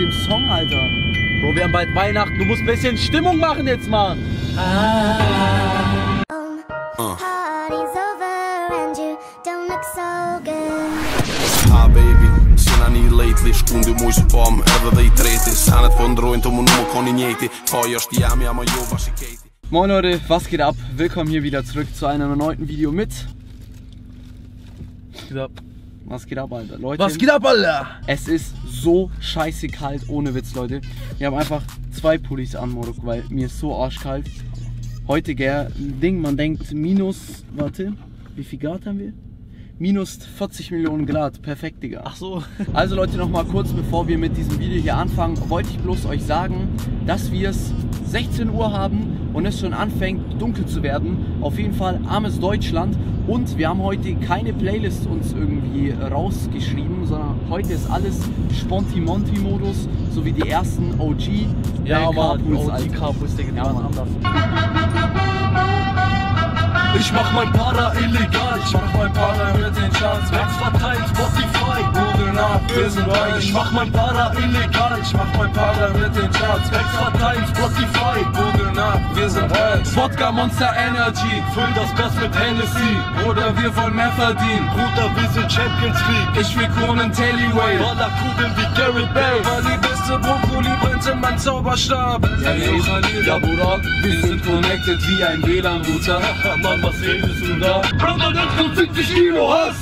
dem Song, Alter? Bro, wir haben bald Weihnachten, du musst ein bisschen Stimmung machen jetzt mal. Baby, sina ni lately, shkundi muj së pam, edhe dhe I treti. Sanet po ndrojnë të më nuk koni njeti. Faj është jam, jam ajo vashiketi. Moin Leute, was geht ab? Willkommen hier wieder zurück zu einem erneuten Video mit... Was geht ab, Alter? Leute, was geht ab, Alter? Es ist so scheiße kalt, ohne Witz, Leute. Wir haben einfach 2 Pullis an, Morok, weil mir ist so arschkalt. Heute, Ding, man denkt minus, warte, wie viel Grad haben wir? Minus 40 Millionen Grad, perfekt, Digga. Ach so. Also Leute, noch mal kurz, bevor wir mit diesem Video hier anfangen, wollte ich bloß euch sagen, dass wir es 16 Uhr haben und es schon anfängt dunkel zu werden. Auf jeden Fall armes Deutschland. Und wir haben heute keine Playlist uns irgendwie rausgeschrieben, sondern heute ist alles Sponti-Monti-Modus, so wie die ersten OG. Ja, aber OG Carpools, Digga, die ja, waren anders. Ich mach mein Para illegal, ich mach mein Para mit den Charts. Max verteilt, Spotify, Google nach, wir sind rein. Ich mach mein Para illegal, ich mach mein Para mit den Charts. Max verteilt, Spotify, Google nach, wir sind rein. Wodka Monster Energy, füll das Glas mit Hennessy. Oder wir wollen mehr verdienen, Bruder, wir sind Champions League. Ich will Kronen Tellyway, Ballerkugeln wie Garrett Bale. War die beste Brokkoli-Brente, mein Zauberstab. Ja, Bruder, wir sind connected wie ein WLAN-Router. Was redest du da? Bratan, das kommt 70 Kilo Hass!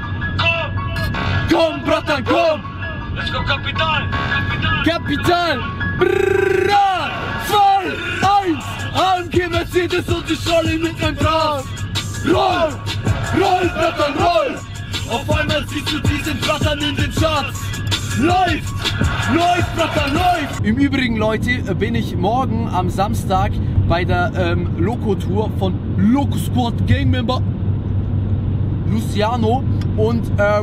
Komm, Bratan, komm! Let's go, Kapital! Kapital! Brrrr! 2, 1! AMG Mercedes und ich rolle mit meinem Gras! Roll! Roll, Bratan, roll! Auf einmal siehst du diesen Bratan in den Charts! Läuft! Läuft, Bratan, läuft! Im Übrigen, Leute, bin ich morgen am Samstag bei der Loco-Tour von Loco Squad Gangmember Luciano und da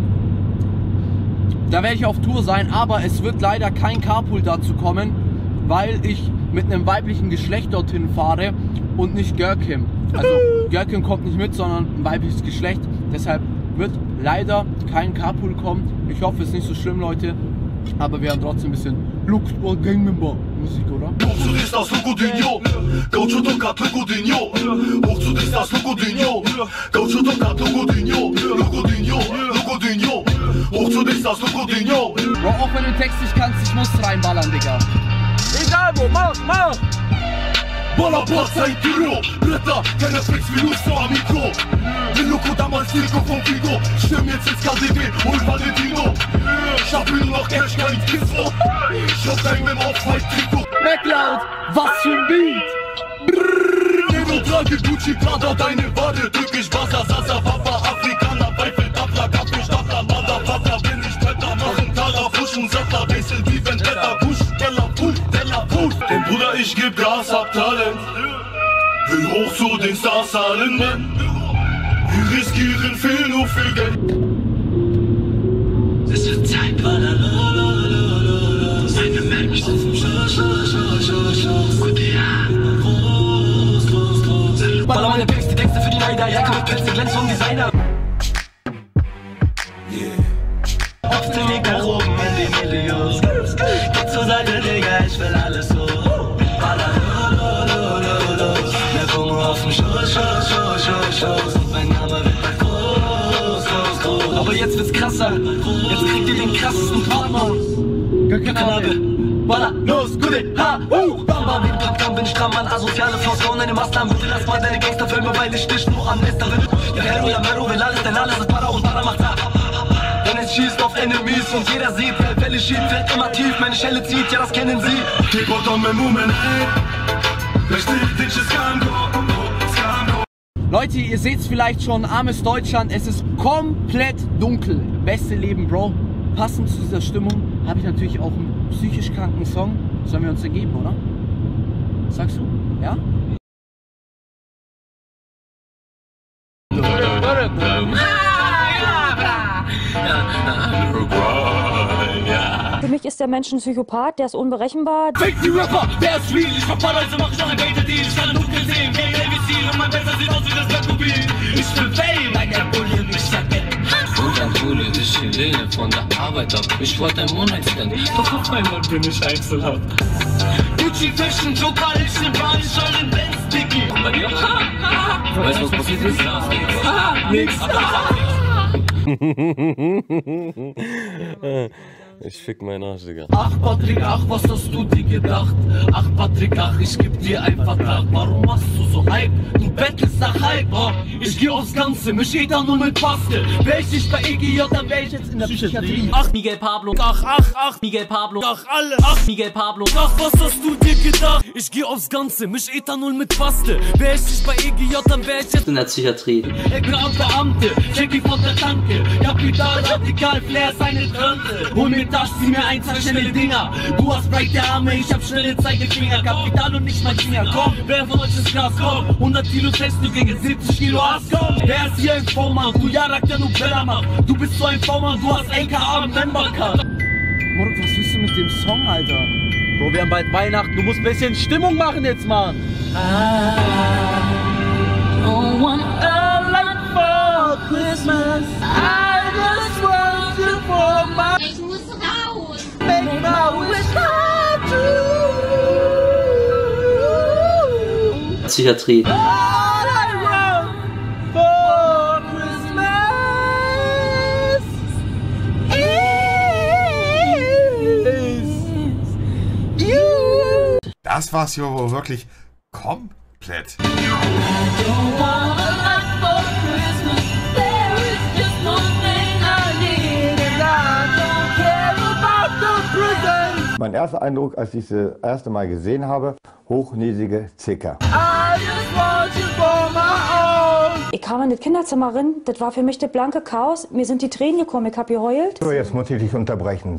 werde ich auf Tour sein, aber es wird leider kein Carpool dazu kommen, weil ich mit einem weiblichen Geschlecht dorthin fahre und nicht Görkem. Also Görkem kommt nicht mit, sondern ein weibliches Geschlecht, deshalb wird leider kein Carpool kommen. Ich hoffe, es ist nicht so schlimm, Leute, aber wir haben trotzdem ein bisschen Loco Squad Gangmember Musik, oder? Hoch zu dich das Loco Dinho, Gaucho Donkat Loco Dinho. Hoch zu dich das Loco Dinho, Gaucho Donkat Loco Dinho, Loco Dinho, Loco Dinho. Hoch zu dich das Loco Dinho. Bro, auch wenn du Text nicht kannst, ich muss reinballern, Digga. Egal wo, mach! Ballerboss ein Tiro, Ritter, keine Flex wie Lucio am Mikro. Bin Loco damals Nico von Figo, stimm jetzt ins KDW, hol Valentino. Ich hab nur noch Cash, kein Kizmo. Ich hab dein Mem auf Fight-Trikot. MacLeod, was für ein Beat! Brrrr, trage Gucci, Prada, deine Wade, türkisch Wasser, Sasa, Papa, Afrikaner, Beifel, Tapla, Kaffee, Stapler, Motherfucker, bin ich Bretter, machen Taler, Fuschen, Sattler, wechseln wie Vendetta, Busch, Teller, Fuß, Teller, Fuß. Denn Bruder, ich geb Gas, hab Talent, will hoch zu den Stars allen, Mann. Wir riskieren viel, nur viel Geld. Es wird Zeit, seine Menschen. Baller meine Picks, die Texte für die Neider. Jacke mit Pilze, glänzt vom Designer. Auf den Weg nach oben in die Millions. Geh zur Seite, Digga, ich will alles so. Baller, mehr Funken auf dem Schuss. Und mein Name wird bald groß. Aber jetzt wird's krasser. Jetzt kriegt ihr den krassesten Partner. Kanabe. Baller, los, gute, ha, Bamba, wie ein Pappkampf, bin stramm, Mann, asoziale Frauen, eine Maslam, bitte lass mal deine Gangsterfilme, weil ich dich nur am Lästern. Ja, Hero, ja, Mero, will alles, denn alles ist Para und Para macht ab. Denn es schießt auf Enemies und jeder sieht, wer Welle schiebt, fällt immer tief, meine Schelle zieht, ja, das kennen sie. Keep on my movement, Leute, ihr seht es vielleicht schon, armes Deutschland, es ist komplett dunkel. Beste Leben, Bro. Passend zu dieser Stimmung habe ich natürlich auch einen psychisch kranken Song. Sollen wir uns ergeben, oder? Sagst du? Ja? Für mich ist der Mensch ein Psychopath, der ist unberechenbar. Fake die Rapper, wer ist real? Ich verfall, also mach ich noch ein Beta-Deal. Ich kann dunkel sehen, wie ABC und mein Besser sieht aus wie das Blatt-Mobil. Ich will Fame, weil der Bulli mich verkennt. hole dich Helene von der Arbeit ab. Ich wollte ein One-Night-Stand, doch auf einmal bin ich einzelhaft. Gucci Fashion, Joker, ich bin Bahn, ich soll den Benz, Dicky. Und bei dir? Weißt du, was passiert ist? Nix. Ich fick meinen Arsch, Digga. Ach Patrick, ach, was hast du dir gedacht? Ach Patrick, ach, ich geb dir einen Vertrag. Warum machst du so Hype? Du bettelst nach Hype, oh. Ich geh aufs Ganze, mich jeder nur mit Paste. Wär ich nicht bei EGJ, dann wär ich jetzt in der Psychiatrie. Ach Miguel Pablo, ach Miguel Pablo, ach alle, ach Miguel Pablo, ach was hast du dir gedacht? Ich geh aufs Ganze, mich Ethanol mit Paste. Wär ich nicht bei EGJ, dann wär ich jetzt in der Psychiatrie. Beamte, Jackie von der Tanke, Kapital, Radikal, Flair, seine Trante. Hol mir das, zieh mir ein, zwei schnelle Dinger. Du hast breite Arme, ich hab schnelle Zeigefinger. Kapital und nicht mein Finger, komm, wer von euch ist Glas, komm. 100 Kilo fest, du gegen 70 Kilo Ass, komm. Wer ist hier ein V-Mann? Du Jarak, der nur Bella macht. Du bist so ein V-Mann, du hast LKA und Membercard. Moruk, was willst du mit dem Song, Alter? Bro, wir haben bald Weihnachten, du musst ein bisschen Stimmung machen jetzt, Mann. Ich muss raus. Psychiatrie. Das war's hier wohl wirklich komplett. Mein erster Eindruck, als ich das erste Mal gesehen habe, hochnäsige Zicker. Ich kam in das Kinderzimmer rein, das war für mich das blanke Chaos. Mir sind die Tränen gekommen, ich hab geheult. So, jetzt muss ich dich unterbrechen.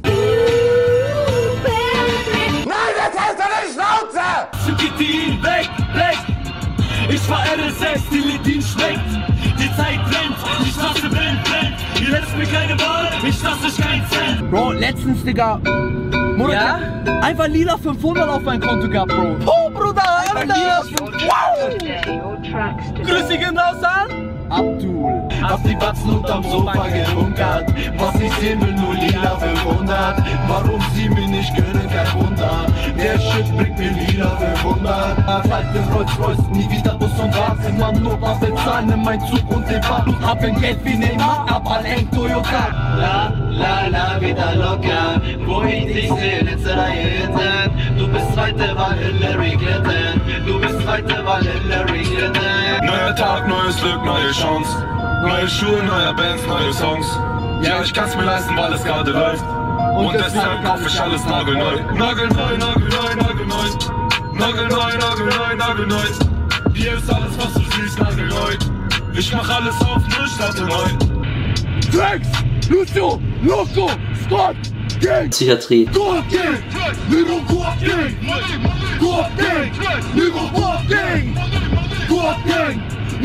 Zucchitin, weg, weg. Ich fahr RS6, die Ledin schmeckt. Die Zeit brennt, die Straße brennt, brennt. Ihr lässt mir keine Wahl, ich lasse euch keinen Cent. Bro, letztens, Digga. Murat, ja? Einfach lila 500 auf mein Konto gehabt, Bro. Oh, Bruder, Alter. Wow. Grüße gehen raus an Abdul. Hab die Batzen unterm Sofa gebunkert. Was ich sehen will, nur lila 500. Warum sie mir nicht gönnen, kein Wunder. Der Shit bringt mir lila 500. Halt den Rolls Royce, nie wieder Bus und Bahn. Immer nur was bezahlen in mein Zug und den Bad. Hab ein Geld wie Neymar, aber ein Toyota. La, la, la, wieder locker. Wo ich dich sehe, letzte Reihe hinten. Du bist zweite Wahl, Hillary Clinton. Du bist zweite Wahl, Hillary Clinton. Neuer Tag, neues Glück, neue Chance. Neue Schuhe, neuer Bands, neue Songs. Ja, ich kann's mir leisten, weil es gerade läuft. Und deshalb kauf ich alles nagelneu. Nagelneu, nagelneu, nagelneu. Nagelneu, nagelneu, nagelneu. Hier ist alles, was du siehst, nagelneu. Ich mach alles auf, nur starte neu. Drax, Lucio, Loco, Scott, Gang. Psychiatrie. Go Gang, Nero Go Gang. Go Gang, Nero Go Gang. Go Gang.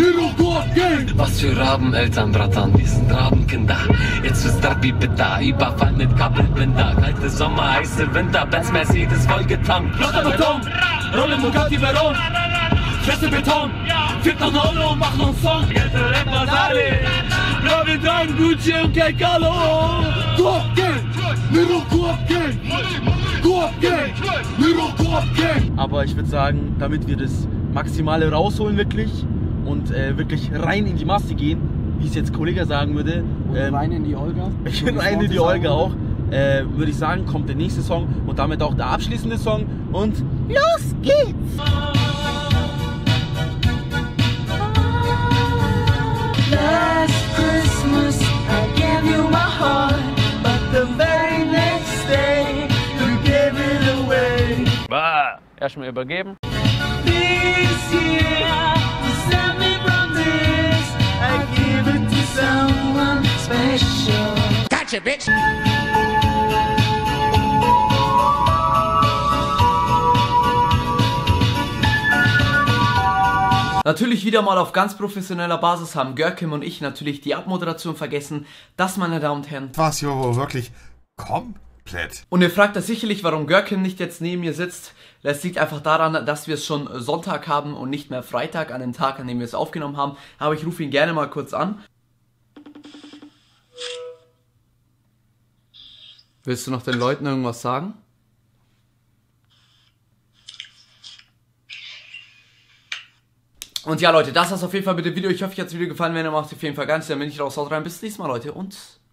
Was für Rabeneltern, Bratan, wir sind Rabenkinder. Jetzt ist Derby bitter, Überfall mit Kabelbinder. Kalte Sommer, heiße Winter, Benz Mercedes vollgetankt. Flotter Beton, Rolle Bugatti Veyron. Feste Beton, 4.000 Euro und machen uns Song. Gette Rapper Sali, Bro, wir tragen Gucci und Kekalo. Go Gang, Nero Go Gang. Go Gang, Nero Go Gang. Aber ich würde sagen, damit wir das Maximale rausholen wirklich und wirklich rein in die Masse gehen, wie es jetzt Kollege sagen würde. Rein in die Olga. Rein in die Olga auch. Würde ich sagen, kommt der nächste Song und damit auch der abschließende Song und los geht's! Last Christmas I gave you my heart, but the very next day you gave it away. Bah, erstmal übergeben. This year you sent me from this, I give it to someone special. Gotcha, bitch! Natürlich wieder mal auf ganz professioneller Basis haben Görkem und ich natürlich die Abmoderation vergessen. Das, meine Damen und Herren, war's hier wohl wirklich komplett. Und ihr fragt euch sicherlich, warum Görkem nicht jetzt neben mir sitzt. Das liegt einfach daran, dass wir es schon Sonntag haben und nicht mehr Freitag, an dem Tag, an dem wir es aufgenommen haben. Aber ich rufe ihn gerne mal kurz an. Willst du noch den Leuten irgendwas sagen? Und ja, Leute, das war's auf jeden Fall mit dem Video. Ich hoffe, euch hat das Video gefallen. Wenn ihr macht, auf jeden Fall ganz. Dann bin ich raus. Haut rein. Bis zum nächsten Mal, Leute. Und